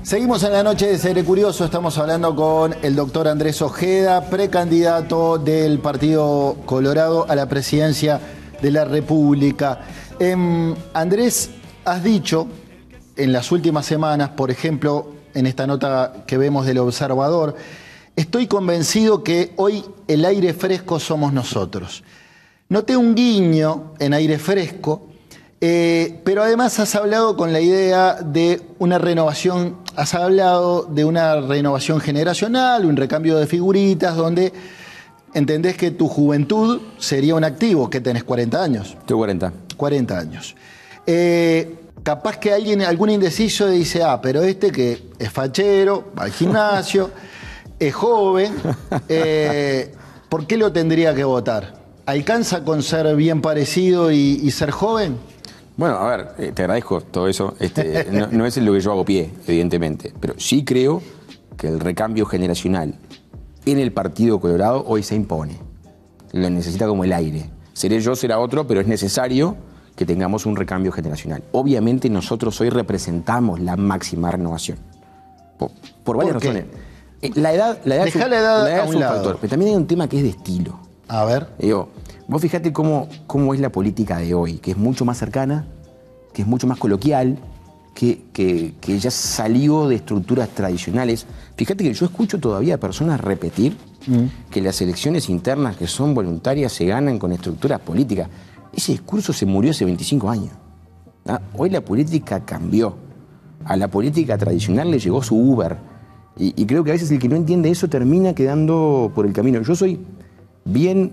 Seguimos en la noche de Seré Curioso, estamos hablando con el doctor Andrés Ojeda, precandidato del Partido Colorado a la presidencia de la República. Andrés, has dicho en las últimas semanas, por ejemplo, en esta nota que vemos del Observador, estoy convencido que hoy el aire fresco somos nosotros. Noté un guiño en aire fresco, pero además has hablado con la idea de una renovación, has hablado de una renovación generacional, un recambio de figuritas, donde entendés que tu juventud sería un activo, que tenés 40 años. Tengo 40. 40 años. Capaz que algún indeciso dice, pero este que es fachero, va al gimnasio, es joven, ¿por qué lo tendría que votar? ¿Alcanza con ser bien parecido y ser joven? Bueno, a ver, te agradezco todo eso. No es lo que yo hago pie, evidentemente, pero sí creo que el recambio generacional en el Partido Colorado hoy se impone. Lo necesita como el aire. Seré yo, será otro, pero es necesario que tengamos un recambio generacional. Obviamente nosotros hoy representamos la máxima renovación. Por varias razones. La edad es un factor, pero también hay un tema que es de estilo. A ver. Digo, vos fíjate cómo es la política de hoy, que es mucho más cercana, que es mucho más coloquial, que ya salió de estructuras tradicionales. Fíjate que yo escucho todavía a personas repetir que las elecciones internas que son voluntarias se ganan con estructuras políticas. Ese discurso se murió hace 25 años. Hoy la política cambió. A la política tradicional le llegó su Uber. Y creo que a veces el que no entiende eso termina quedando por el camino. Yo soy bien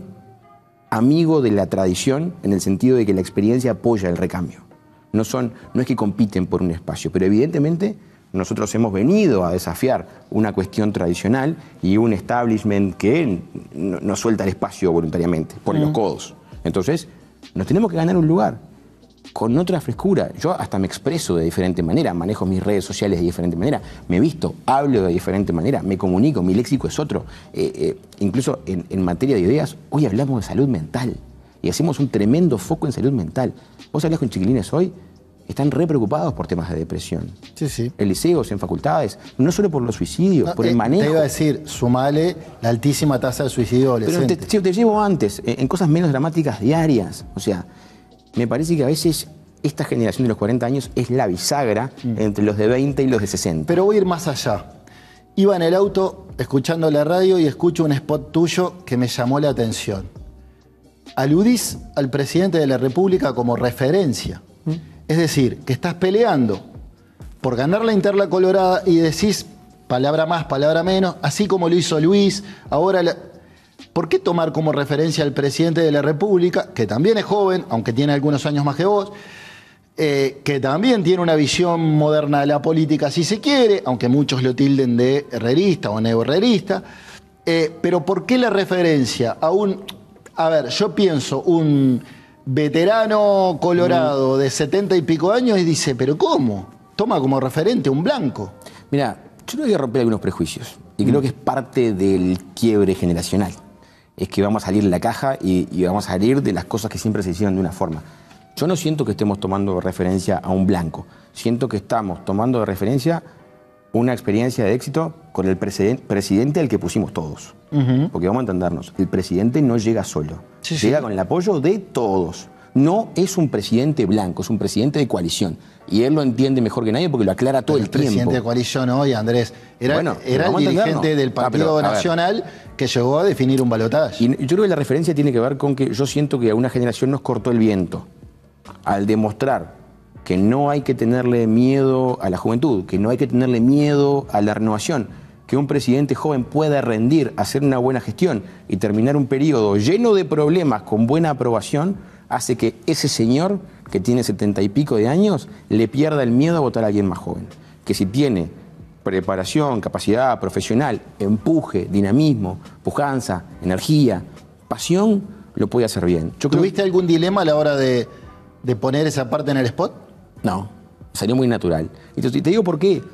amigo de la tradición en el sentido de que la experiencia apoya el recambio. No es que compiten por un espacio, pero evidentemente nosotros hemos venido a desafiar una cuestión tradicional y un establishment que no suelta el espacio voluntariamente, pone los codos. Entonces, nos tenemos que ganar un lugar con otra frescura. Yo hasta me expreso de diferente manera, manejo mis redes sociales de diferente manera, me visto, hablo de diferente manera, me comunico, mi léxico es otro. Incluso en materia de ideas, hoy hablamos de salud mental y hacemos un tremendo foco en salud mental. Vos hablás con chiquilines hoy, están re preocupados por temas de depresión. Sí, sí. En liceos, en facultades, no solo por los suicidios, por el manejo. Te iba a decir, sumale la altísima tasa de suicidio adolescente. Pero te llevo antes, en cosas menos dramáticas diarias. O sea, me parece que a veces esta generación de los 40 años es la bisagra entre los de 20 y los de 60. Pero voy a ir más allá. Iba en el auto escuchando la radio y escucho un spot tuyo que me llamó la atención. Aludís al presidente de la República como referencia. Es decir, que estás peleando por ganar la interna colorada y decís palabra más, palabra menos, así como lo hizo Luis, ahora... ¿Por qué tomar como referencia al presidente de la República, que también es joven, aunque tiene algunos años más que vos, que también tiene una visión moderna de la política, si se quiere, aunque muchos lo tilden de herrerista o neoherrerista, pero ¿por qué la referencia a un... A ver, yo pienso, un veterano colorado de 70 y pico años y dice, ¿pero cómo? Toma como referente un blanco. Mira, yo no voy a romper algunos prejuicios y creo que es parte del quiebre generacional. Es que vamos a salir de la caja y vamos a salir de las cosas que siempre se hicieron de una forma. Yo no siento que estemos tomando de referencia a un blanco. Siento que estamos tomando de referencia una experiencia de éxito con el presidente al que pusimos todos. Porque vamos a entendernos, el presidente no llega solo. Llega con el apoyo de todos. No es un presidente blanco, es un presidente de coalición. Y él lo entiende mejor que nadie porque lo aclara todo el tiempo. El presidente de coalición hoy, Andrés, era el dirigente del Partido Nacional que llegó a definir un balotaje. Y yo creo que la referencia tiene que ver con que yo siento que a una generación nos cortó el viento al demostrar que no hay que tenerle miedo a la juventud, que no hay que tenerle miedo a la renovación, que un presidente joven pueda rendir, hacer una buena gestión y terminar un periodo lleno de problemas con buena aprobación, hace que ese señor que tiene 70 y pico de años le pierda el miedo a votar a alguien más joven. Que si tiene preparación, capacidad profesional, empuje, dinamismo, pujanza, energía, pasión, lo puede hacer bien. ¿Tuviste algún dilema a la hora de poner esa parte en el spot? No, salió muy natural. Y te digo por qué.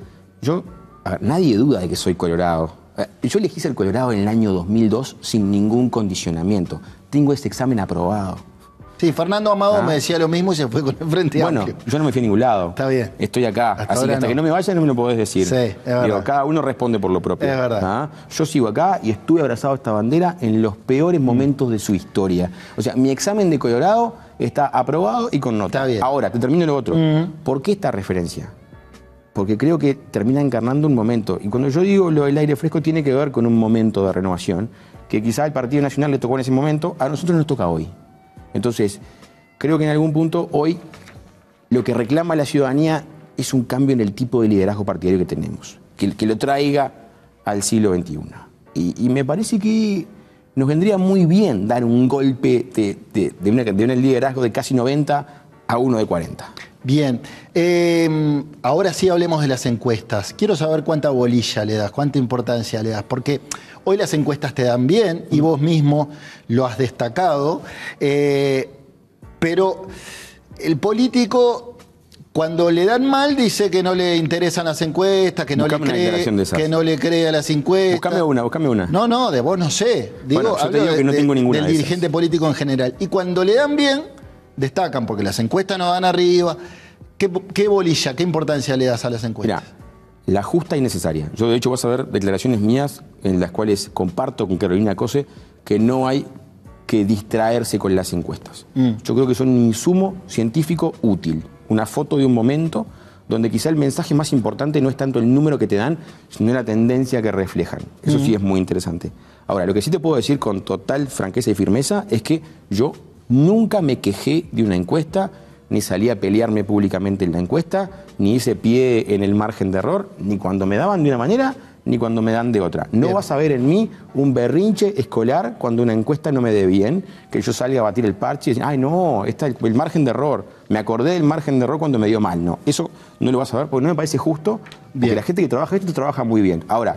Nadie duda de que soy colorado. Yo elegí ser colorado en el año 2002 sin ningún condicionamiento. Tengo este examen aprobado. Sí, Fernando Amado me decía lo mismo y se fue con el Frente Bueno, Amplio. yo no me fui a ningún lado. Está bien. Estoy acá. Hasta Así que hasta que no me vaya no me lo podés decir. Sí, es verdad. Digo, cada uno responde por lo propio. Es verdad. Yo sigo acá y estuve abrazado a esta bandera en los peores momentos de su historia. O sea, mi examen de Colorado está aprobado y con nota. Está bien. Ahora, te termino lo otro. ¿Por qué esta referencia? Porque creo que termina encarnando un momento. Y cuando yo digo lo del aire fresco, tiene que ver con un momento de renovación, que quizá al Partido Nacional le tocó en ese momento, a nosotros nos toca hoy. Entonces, creo que en algún punto hoy lo que reclama la ciudadanía es un cambio en el tipo de liderazgo partidario que tenemos, que lo traiga al siglo XXI. Y me parece que nos vendría muy bien dar un golpe de un liderazgo de casi 90 a uno de 40. Bien, ahora sí hablemos de las encuestas. Quiero saber cuánta bolilla le das, cuánta importancia le das, porque hoy las encuestas te dan bien y vos mismo lo has destacado, pero el político cuando le dan mal dice que no le interesan las encuestas, que no le cree a las encuestas. Buscame una. No, de vos no sé. Digo, bueno, yo te digo que no tengo ninguna del de esas. dirigente político en general. Y cuando le dan bien, destacan, porque las encuestas no dan arriba. ¿Qué bolilla, qué importancia le das a las encuestas? Mirá, la justa y necesaria. Yo, de hecho, vas a ver declaraciones mías en las cuales comparto con Carolina Cose que no hay que distraerse con las encuestas. Yo creo que son un insumo científico útil. Una foto de un momento donde quizá el mensaje más importante no es tanto el número que te dan, sino la tendencia que reflejan. Eso sí es muy interesante. Ahora, lo que sí te puedo decir con total franqueza y firmeza es que yo nunca me quejé de una encuesta, ni salí a pelearme públicamente en la encuesta, ni hice pie en el margen de error, ni cuando me daban de una manera, ni cuando me dan de otra. No Bien. vas a ver en mí un berrinche escolar cuando una encuesta no me dé bien, que yo salga a batir el parche y decir, ay no, está el margen de error. Me acordé del margen de error cuando me dio mal. No, eso no lo vas a ver porque no me parece justo, porque Bien. la gente que trabaja esto trabaja muy bien. Ahora,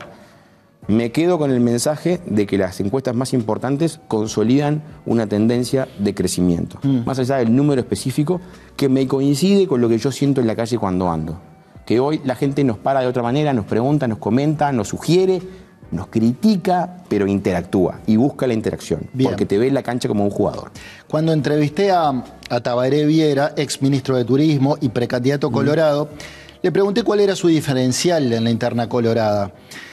me quedo con el mensaje de que las encuestas más importantes consolidan una tendencia de crecimiento, más allá del número específico, que me coincide con lo que yo siento en la calle cuando ando. Que hoy la gente nos para de otra manera, nos pregunta, nos comenta, nos sugiere, nos critica, pero interactúa y busca la interacción, Bien. porque te ve en la cancha como un jugador. Cuando entrevisté a Tabaré Viera, ex ministro de Turismo y precandidato colorado, le pregunté cuál era su diferencial en la interna colorada.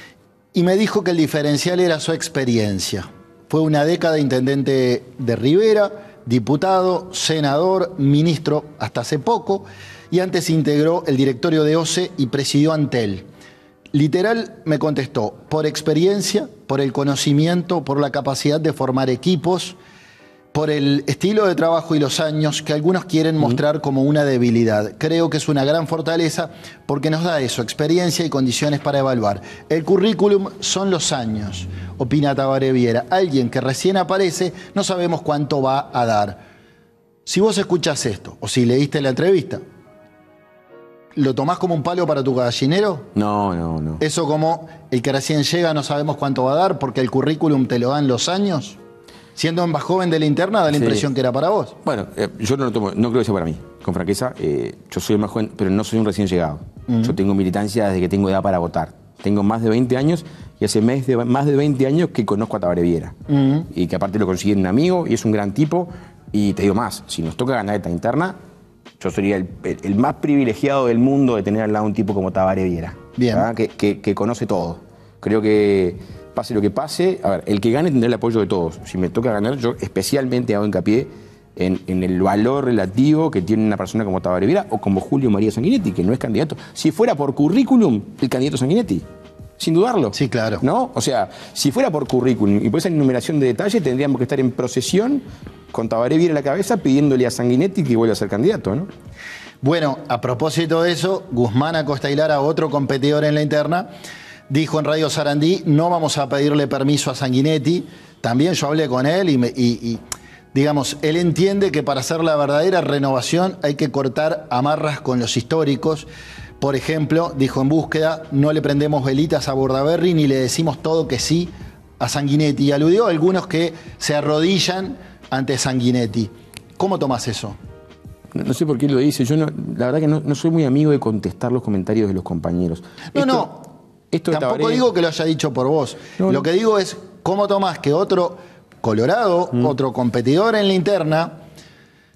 Y me dijo que el diferencial era su experiencia. Fue una década intendente de Rivera, diputado, senador, ministro hasta hace poco, y antes integró el directorio de OCE y presidió Antel. Literal me contestó, por experiencia, por el conocimiento, por la capacidad de formar equipos, por el estilo de trabajo y los años que algunos quieren mostrar como una debilidad. Creo que es una gran fortaleza porque nos da eso, experiencia y condiciones para evaluar. El currículum son los años, opina Tabaré Viera. Alguien que recién aparece, no sabemos cuánto va a dar. Si vos escuchás esto, o si leíste la entrevista, ¿lo tomás como un palo para tu gallinero? No. ¿Eso como el que recién llega no sabemos cuánto va a dar porque el currículum te lo dan los años? Siendo más joven de la interna, da la impresión que era para vos. Bueno, yo no lo tomo, no creo que sea para mí, con franqueza. Yo soy el más joven, pero no soy un recién llegado. Yo tengo militancia desde que tengo edad para votar. Tengo más de 20 años y hace más de 20 años que conozco a Tabaré Viera. Y que aparte lo conseguí en un amigo y es un gran tipo. Y te digo más, si nos toca ganar esta interna, yo sería el más privilegiado del mundo de tener al lado un tipo como Tabaré Viera. Bien. Que conoce todo. Creo que pase lo que pase, a ver, el que gane tendrá el apoyo de todos. Si me toca ganar, yo especialmente hago hincapié en el valor relativo que tiene una persona como Tabaré Viera o como Julio María Sanguinetti, que no es candidato. Si fuera por currículum, el candidato Sanguinetti, sin dudarlo. Sí, claro. ¿No? O sea, si fuera por currículum y por esa enumeración de detalles, tendríamos que estar en procesión con Tabaré Viera en la cabeza pidiéndole a Sanguinetti que vuelva a ser candidato, ¿no? Bueno, a propósito de eso, Guzmán Acosta y Lara, otro competidor en la interna, dijo en Radio Sarandí, no vamos a pedirle permiso a Sanguinetti. También yo hablé con él y digamos, él entiende que para hacer la verdadera renovación hay que cortar amarras con los históricos. Por ejemplo, dijo en Búsqueda, no le prendemos velitas a Bordaberry ni le decimos todo que sí a Sanguinetti. Y aludió a algunos que se arrodillan ante Sanguinetti. ¿Cómo tomás eso? No sé por qué lo dice. Yo la verdad que no soy muy amigo de contestar los comentarios de los compañeros. Tampoco digo que lo haya dicho por vos. Lo que digo es, ¿cómo tomás que otro colorado, otro competidor en la interna,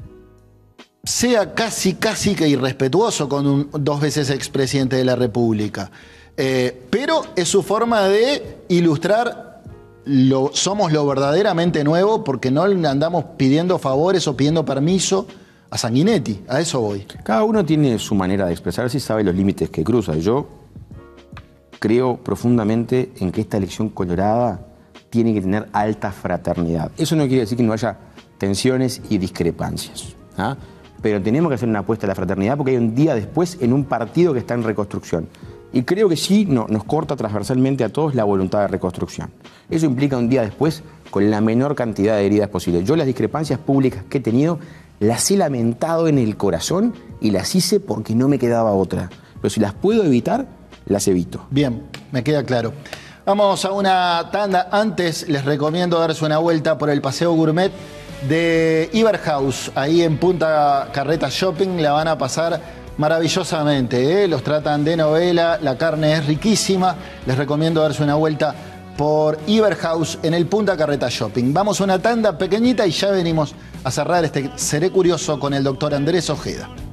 sea casi que irrespetuoso con un 2 veces expresidente de la República. Pero es su forma de ilustrar somos lo verdaderamente nuevo, porque no le andamos pidiendo favores o pidiendo permiso a Sanguinetti. A eso voy. Cada uno tiene su manera de expresarse y sabe los límites que cruza. Yo creo profundamente en que esta elección colorada tiene que tener alta fraternidad. Eso no quiere decir que no haya tensiones y discrepancias, ¿ah? Pero tenemos que hacer una apuesta a la fraternidad, porque hay un día después en un partido que está en reconstrucción. Y creo que sí nos corta transversalmente a todos la voluntad de reconstrucción. Eso implica un día después con la menor cantidad de heridas posible. Yo las discrepancias públicas que he tenido las he lamentado en el corazón y las hice porque no me quedaba otra. Pero si las puedo evitar, las evito. Bien, me queda claro. Vamos a una tanda. Antes les recomiendo darse una vuelta por el Paseo Gourmet de Iberhaus, ahí en Punta Carreta Shopping. La van a pasar maravillosamente, ¿eh? Los tratan de novela, la carne es riquísima. Les recomiendo darse una vuelta por Iberhaus en el Punta Carreta Shopping. Vamos a una tanda pequeñita y ya venimos a cerrar este Seré Curioso con el doctor Andrés Ojeda.